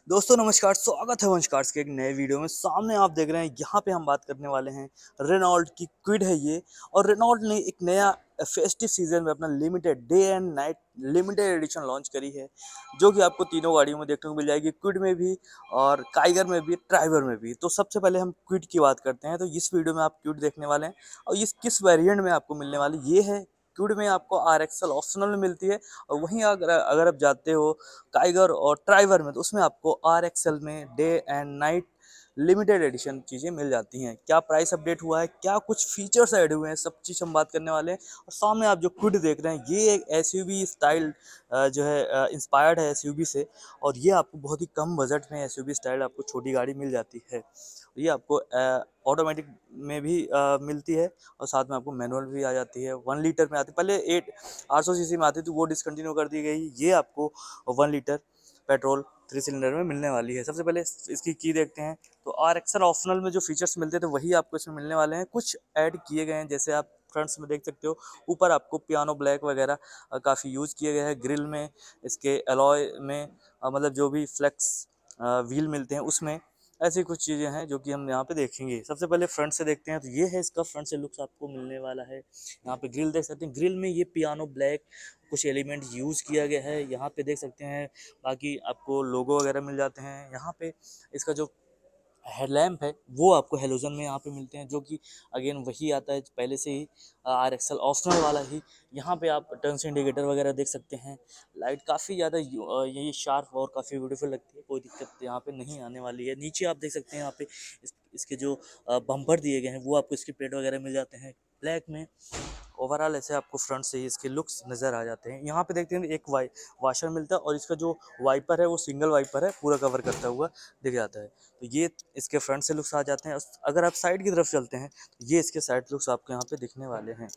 दोस्तों नमस्कार, स्वागत है वंश कार्स के एक नए वीडियो में। सामने आप देख रहे हैं, यहाँ पे हम बात करने वाले हैं रेनॉल्ट की क्विड है ये। और रेनॉल्ट ने एक नया फेस्टिव सीजन में अपना limited day and night limited edition launch करी है, जो कि आपको तीनों गाड़ियों में देखने को मिल जाएगी, क्विड में भी और काइगर में भी, ट्राइबर में भी। तो सबसे पहले हम क्विड की बात करते हैं। तो इस वीडियो में आप क्विड देखने वाले हैं और इस किस वेरिएंट में आपको मिलने वाली ये है। क्विड में आपको RXL ऑप्शनल में मिलती है, और वहीं अगर आप जाते हो टाइगर और ट्राइवर में, तो उसमें आपको RXL में day and night limited edition चीज़ें मिल जाती हैं। क्या प्राइस अपडेट हुआ है, क्या कुछ फीचर्स ऐड हुए हैं, सब चीज़ हम बात करने वाले हैं। और सामने आप जो क्विड देख रहे हैं, ये एक SUV स्टाइल जो है इंस्पायर्ड है SUV से। और ये आपको बहुत ही कम बजट में SUV स्टाइल आपको छोटी गाड़ी मिल जाती है। ये आपको ऑटोमेटिक में भी मिलती है, और साथ में आपको मैनुअल भी आ जाती है। 1 लीटर में आती, पहले 800 सीसी में आती थी, वो डिसकंटिन्यू कर दी गई। ये आपको 1 लीटर पेट्रोल 3 सिलेंडर में मिलने वाली है। सबसे पहले इसकी की देखते हैं। तो RXL ऑप्शनल में जो फीचर्स मिलते थे वही आपको इसमें मिलने वाले हैं। कुछ ऐड किए गए हैं, जैसे आप फ्रंट्स में देख सकते हो, ऊपर आपको पियानो ब्लैक वगैरह काफ़ी यूज़ किए गए हैं। ग्रिल में, इसके अलॉय में, मतलब जो भी फ्लेक्स व्हील मिलते हैं उसमें, ऐसी कुछ चीज़ें हैं जो कि हम यहाँ पे देखेंगे। सबसे पहले फ्रंट से देखते हैं। तो ये है इसका फ्रंट से लुक्स आपको मिलने वाला है। यहाँ पे ग्रिल देख सकते हैं, ग्रिल में ये पियानो ब्लैक कुछ एलिमेंट यूज़ किया गया है। यहाँ पे देख सकते हैं, बाकी आपको लोगो वगैरह मिल जाते हैं। यहाँ पे इसका जो हेडलैम्प है वो आपको हेलोजन में यहाँ पे मिलते हैं, जो कि अगेन वही आता है पहले से ही RXL ऑप्शनल वाला ही। यहाँ पे आप टर्न्स इंडिकेटर वगैरह देख सकते हैं। लाइट काफ़ी ज़्यादा यही शार्प और काफ़ी ब्यूटीफुल लगती है, कोई दिक्कत यहाँ पे नहीं आने वाली है। नीचे आप देख सकते हैं, यहाँ पे इसके जो बम्पर दिए गए हैं वो आपको इसकी प्लेट वगैरह मिल जाते हैं ब्लैक में। ओवरऑल ऐसे आपको फ्रंट से ही इसके लुक्स नज़र आ जाते हैं। यहाँ पे देखते हैं एक वाशर मिलता है, और इसका जो वाइपर है वो सिंगल वाइपर है, पूरा कवर करता हुआ दिख जाता है। तो ये इसके फ्रंट से लुक्स आ जाते हैं। अगर आप साइड की तरफ चलते हैं, तो ये इसके साइड लुक्स आपको यहाँ पे दिखने वाले हैं।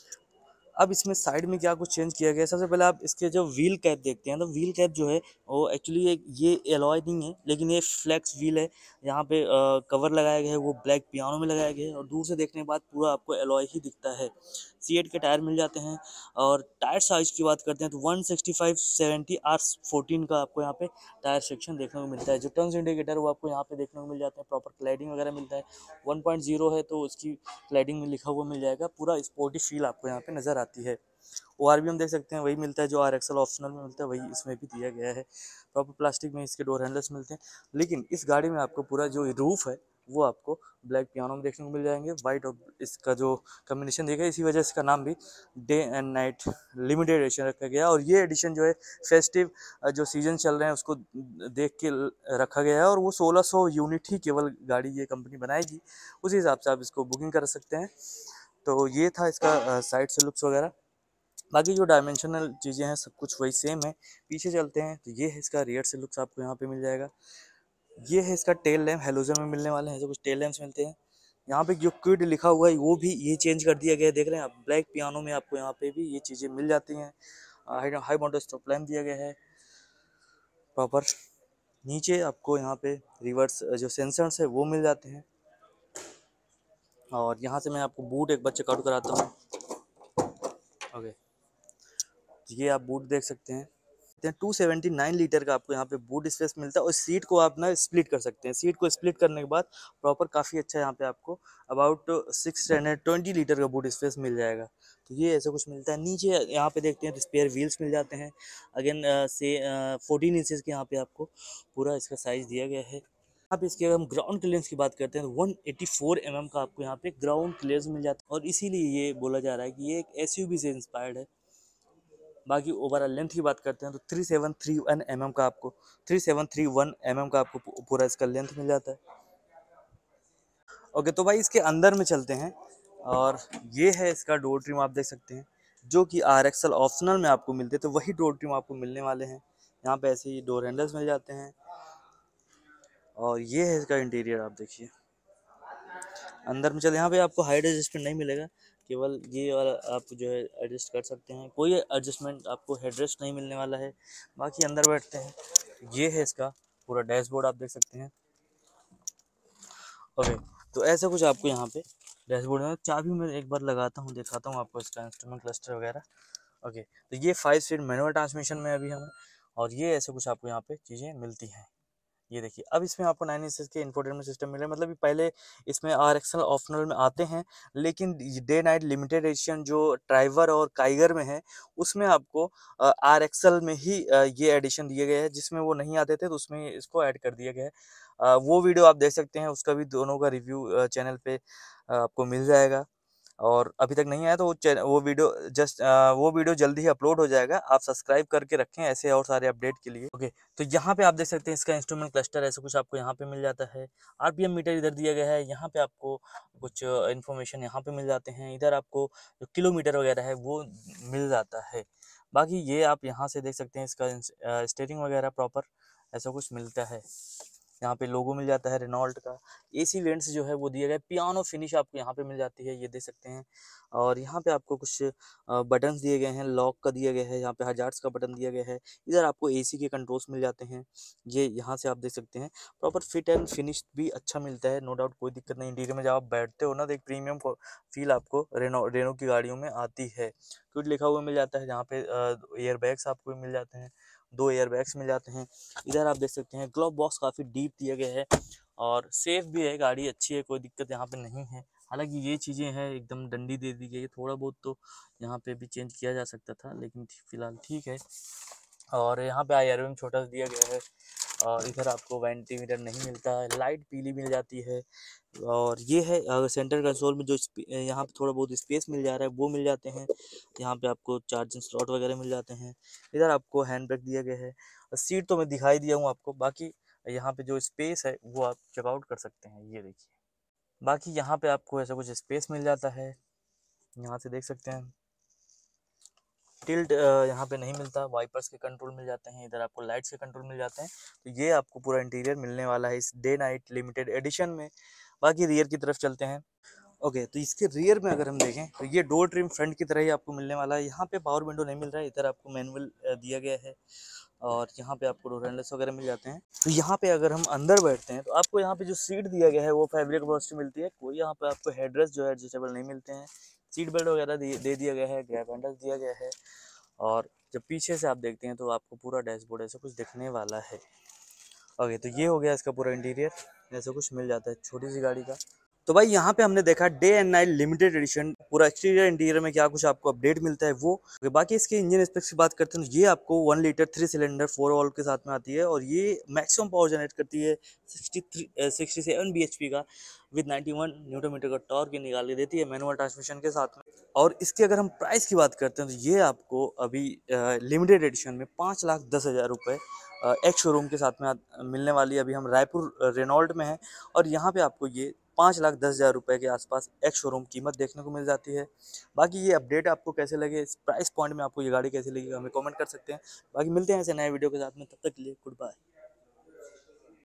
अब इसमें साइड में क्या कुछ चेंज किया गया है, सबसे पहले आप इसके जो व्हील कैप देखते हैं। तो व्हील कैप जो है वो एक्चुअली ये एलॉय नहीं है, लेकिन ये फ्लेक्स व्हील है। यहाँ पे कवर लगाया गया है, वो ब्लैक पियानो में लगाया गया है, और दूर से देखने के बाद पूरा आपको एलॉय ही दिखता है। C8 के टायर मिल जाते हैं। और टायर साइज की बात करते हैं तो 165/70 R14 का आपको यहाँ पे टायर सेक्शन देखने को मिलता है। जो टर्न्स इंडिकेटर वो आपको यहाँ पे देखने को मिल जाते हैं। प्रॉपर क्लैडिंग वगैरह मिलता है। 1.0 है तो उसकी क्लैडिंग में लिखा हुआ मिल जाएगा। पूरा स्पोर्टी फील आपको यहाँ पे नज़र आती है। OR भी हम देख सकते हैं, वही मिलता है जो RXL ऑप्शनल में मिलता है, वही इसमें भी दिया गया है। प्रॉपर प्लास्टिक में इसके डोर हैंडल्स मिलते हैं। लेकिन इस गाड़ी में आपको पूरा जो रूफ है वो आपको ब्लैक पियानो में देखने को मिल जाएंगे। वाइट और इसका जो कम्बिनेशन देखा, इसी वजह से इसका नाम भी day and night limited edition रखा गया। और ये एडिशन जो है फेस्टिव जो सीजन चल रहे हैं उसको देख के रखा गया है। और वो 1600 यूनिट ही केवल गाड़ी ये कंपनी बनाएगी, उसी हिसाब से आप इसको बुकिंग कर सकते हैं। तो ये था इसका साइड से लुक्स वगैरह। बाकी जो डायमेंशनल चीज़ें हैं सब कुछ वही सेम है। पीछे चलते हैं तो ये है इसका रियर से लुक्स आपको यहाँ पे मिल जाएगा। ये है इसका टेल लैम्प, हेलोजन में मिलने वाले हैं जो कुछ टेल लैम्प्स मिलते हैं। यहाँ पे जो क्विड लिखा हुआ है वो भी ये चेंज कर दिया गया है, देख रहे हैं आप। ब्लैक पियानो में आपको यहाँ पे भी ये चीज़ें मिल जाती हैं। हाई माउंटेन स्टॉप लैम्प दिया गया है प्रॉपर। नीचे आपको यहाँ पे रिवर्स जो सेंसर्स है वो मिल जाते हैं। और यहाँ से मैं आपको बूट एक बार चेकआउट कराता हूँ। ओके, ये आप बूट देख सकते हैं। 279 लीटर का आपको यहाँ पे बूट स्पेस मिलता है। और सीट को आप ना स्प्लिट कर सकते हैं। सीट को स्प्लिट करने के बाद प्रॉपर काफ़ी अच्छा यहाँ पे आपको अबाउट 620 लीटर का बूट स्पेस मिल जाएगा। तो ये ऐसा कुछ मिलता है। नीचे यहाँ पे देखते हैं तो स्पेयर व्हील्स मिल जाते हैं। अगेन 14 इंचज़ के यहाँ पे आपको पूरा इसका साइज़ दिया गया है। आप इसके अगर हम ग्राउंड क्लियरेंस की बात करते हैं तो 184 mm का आपको यहाँ पे ग्राउंड क्लियरेंस मिल जाता है। और इसीलिए ये बोला जा रहा है कि ये एक SUV से इंस्पायर्ड है। बाकी ओवरऑल लेंथ की बात करते हैं तो 3731 mm का आपको 3731 mm का आपको पूरा इसका लेंथ मिल जाता है। ओके, तो भाई इसके अंदर में चलते हैं। और ये है इसका डोर ट्रिम, आप देख सकते हैं, जो कि RXL ऑप्शनल में आपको मिलते हैं। तो वही डोर ट्रिम आपको मिलने वाले हैं। यहाँ पे ऐसे ही डोर हैंडल्स मिल जाते हैं। और ये है इसका इंटीरियर, आप देखिए। अंदर में चल, यहाँ पे आपको हाइट एडजस्टमेंट नहीं मिलेगा, केवल ये वाला आप जो है एडजस्ट कर सकते हैं। कोई एडजस्टमेंट आपको हेडरेस्ट नहीं मिलने वाला है। बाकी अंदर बैठते हैं, ये है इसका पूरा डैशबोर्ड, आप देख सकते हैं। ओके, तो ऐसा कुछ आपको यहाँ पे डैशबोर्ड में। चाबी मैं एक बार लगाता हूँ, दिखाता हूँ आपको इसका इंस्ट्रूमेंट क्लस्टर वगैरह। ओके, तो ये 5 स्पीड मैनुअल ट्रांसमिशन में अभी हमें, और ये ऐसे कुछ आपको यहाँ पे चीज़ें मिलती हैं। ये देखिए, अब इसमें आपको 9 इंचेस के इंफोटेनमेंट सिस्टम मिल रहा है। मतलब ये पहले इसमें RXL ऑप्शनल में आते हैं, लेकिन डे नाइट लिमिटेड एडिशन जो ड्राइवर और काइगर में है, उसमें आपको RXL में ही ये एडिशन दिए गए हैं, जिसमें वो नहीं आते थे तो उसमें इसको ऐड कर दिया गया है। वो वीडियो आप देख सकते हैं, उसका भी दोनों का रिव्यू चैनल पे आपको मिल जाएगा। और अभी तक नहीं आया तो वो वीडियो जल्दी ही अपलोड हो जाएगा। आप सब्सक्राइब करके रखें ऐसे और सारे अपडेट के लिए। ओके, तो यहाँ पे आप देख सकते हैं इसका इंस्ट्रूमेंट क्लस्टर ऐसा कुछ आपको यहाँ पे मिल जाता है। RPM मीटर इधर दिया गया है, यहाँ पे आपको कुछ इन्फॉर्मेशन यहाँ पे मिल जाते हैं। इधर आपको जो किलोमीटर वगैरह है वो मिल जाता है। बाकी ये आप यहाँ से देख सकते हैं इसका स्टीयरिंग वगैरह प्रॉपर ऐसा कुछ मिलता है। यहाँ पे लोगो मिल जाता है रेनॉल्ट का। AC वेंट्स जो है वो दिया गया है, पियानो फिनिश आपको यहाँ पे मिल जाती है, ये देख सकते हैं। और यहाँ पे आपको कुछ बटन्स दिए गए हैं, लॉक का दिया गया है, यहाँ पे हजार्ड्स का बटन दिया गया है। इधर आपको AC के कंट्रोल्स मिल जाते हैं, ये यहाँ से आप देख सकते हैं। प्रॉपर फिट एंड फिनिश भी अच्छा मिलता है, नो डाउट, कोई दिक्कत नहीं। इंटीरियर में जब आप बैठते हो ना तो एक प्रीमियम फील आपको रेनो की गाड़ियों में आती है। क्विड लिखा हुआ मिल जाता है, जहाँ पे एयर बैग्स आपको मिल जाते हैं, 2 एयर बैग्स मिल जाते हैं। इधर आप देख सकते हैं ग्लव बॉक्स काफ़ी डीप दिया गया है और सेफ भी है, गाड़ी अच्छी है, कोई दिक्कत यहाँ पे नहीं है। हालांकि ये चीज़ें हैं एकदम डंडी दे दी गई है, थोड़ा बहुत तो यहाँ पे भी चेंज किया जा सकता था, लेकिन फिलहाल ठीक है। और यहाँ पे IRM छोटा सा दिया गया है। और इधर आपको वेंटीमीटर नहीं मिलता है, लाइट पीली मिल जाती है। और ये है सेंटर कंसोल में जो यहाँ पे थोड़ा बहुत स्पेस मिल जा रहा है वो मिल जाते हैं। यहाँ पे आपको चार्जिंग स्लॉट वगैरह मिल जाते हैं। इधर आपको हैंड ब्रेक दिया गया है। सीट तो मैं दिखाई दिया हूँ आपको, बाकी यहाँ पे जो स्पेस है वो आप चेकआउट कर सकते हैं, ये देखिए। बाकी यहाँ पे आपको ऐसा कुछ स्पेस मिल जाता है, यहाँ से देख सकते हैं। टिल्ट यहाँ पे नहीं मिलता, वाइपर्स के कंट्रोल मिल जाते हैं, इधर आपको लाइट्स के कंट्रोल मिल जाते हैं। तो ये आपको पूरा इंटीरियर मिलने वाला है इस डे नाइट लिमिटेड एडिशन में। बाकी रियर की तरफ चलते हैं। ओके, तो इसके रियर में अगर हम देखें तो ये डोर ट्रिम फ्रंट की तरह ही आपको मिलने वाला है। यहाँ पे पावर विंडो नहीं मिल रहा है, इधर आपको मैनुअल दिया गया है। और यहाँ पे आपको डोर हैंडल्स वगैरह मिल जाते हैं। तो यहाँ पे अगर हम अंदर बैठते हैं तो आपको यहाँ पे जो सीट दिया गया है वो फैब्रिक अपॉल्स्ट्री मिलती है। कोई यहाँ पे आपको हेडरेस्ट जो है एडजस्टेबल नहीं मिलते हैं। सीट बेल्ट वगैरह दे दिया गया है, ग्रैब हैंडल्स दिया गया है। और जब पीछे से आप देखते हैं तो आपको पूरा डैशबोर्ड ऐसा कुछ दिखने वाला है। ओके, तो ये हो गया इसका पूरा इंटीरियर, ऐसा कुछ मिल जाता है छोटी सी गाड़ी का। तो भाई यहाँ पे हमने देखा day and night limited edition, पूरा एक्सटीरियर इंटीरियर में क्या कुछ आपको अपडेट मिलता है वो। बाकी इसके इंजन स्पेक्स की बात करते हैं तो ये आपको 1 लीटर 3 सिलेंडर 4 वॉल्व के साथ में आती है। और ये मैक्सिमम पावर जनरेट करती है 67 bhp का, विद 91 न्यूटन मीटर का टॉर्क ये निकाल के देती है मैनुअल ट्रांसमिशन के साथ में। और इसकी अगर हम प्राइस की बात करते हैं तो ये आपको अभी लिमिटेड एडिशन में 5,10,000 रुपये एक्स शोरूम के साथ में मिलने वाली है। अभी हम रायपुर रेनॉल्ट में हैं और यहाँ पे आपको ये 5,10,000 रुपये के आसपास एक्स शोरूम कीमत देखने को मिल जाती है। बाकी ये अपडेट आपको कैसे लगे, इस प्राइस पॉइंट में आपको ये गाड़ी कैसी लगी हमें कमेंट कर सकते हैं। बाकी मिलते हैं ऐसे नए वीडियो के साथ में, तब तक के लिए गुड बाय।